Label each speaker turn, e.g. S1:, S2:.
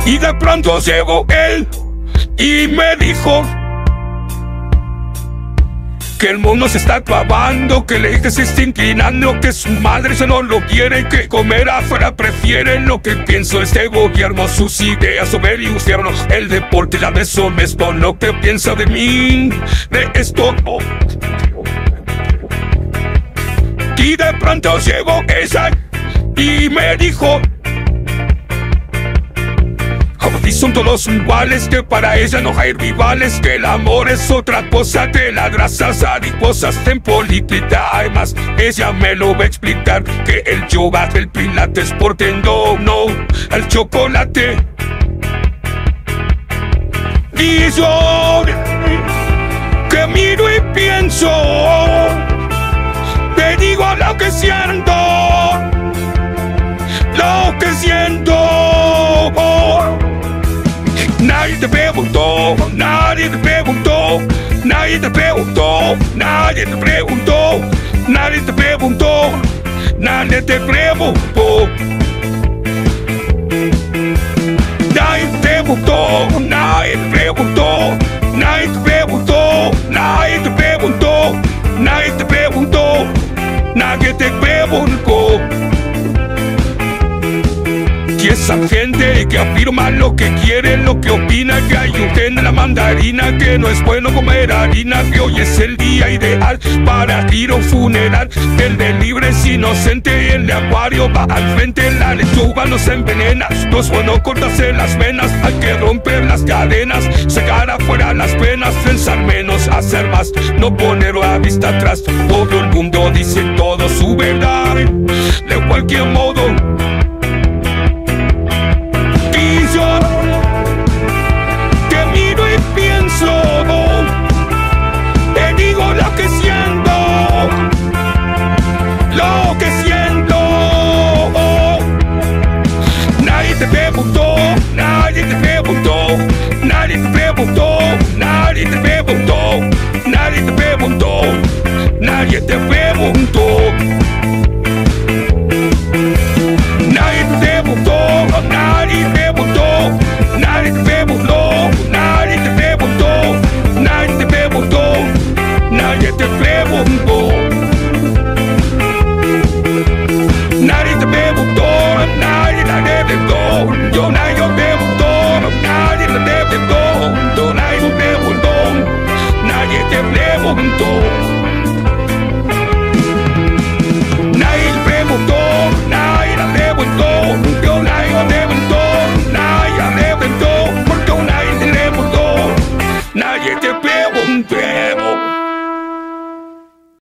S1: Y de pronto llegó él y me dijo que el mundo se está acabando, que el eje se está inclinando, que su madre ya no lo quiere, que comer afuera prefieren. Lo que pienso este gobierno, sus ideas sobre el infierno, el deporte, la deshonesto, lo que piensa de mí, de esto. Y de pronto llegó ella y me dijo: y son todos iguales, que para ella no hay rivales, que el amor es otra cosa, que las grasas adiposas en política. Además, ella me lo va a explicar, que el yoga, el pilates, porque no al chocolate. Y yo que miro y pienso, te digo lo que siento, lo que siento. Nadie te preguntó, nadie te preguntó, nadie te preguntó, nadie te preguntó, nadie te preguntó, nadie te preguntó. Nadie te preguntó, nadie te preguntó, nadie te preguntó, nadie te preguntó, nadie te preguntó, nadie te preguntó. Y esa gente que afirma lo que quiere, lo que opina, que hay un gen en la mandarina, que no es bueno comer harina, que hoy es el día ideal para ir a un funeral. El de libre es inocente y el de acuario va al frente. La lechuga no se envenena, no es bueno cortarse las venas, hay que romper las cadenas, sacar afuera las penas, pensar menos, hacer más, no poner la vista atrás. Todo el mundo dice todo su verdad, de cualquier modo. Que miro y pienso, te digo lo que siento, lo que siento. Nadie te preguntó, nadie te preguntó, nadie te preguntó, nadie te preguntó, nadie te preguntó, nadie te preguntó. Nadie te preguntó, nadie te preguntó, nadie te preguntó.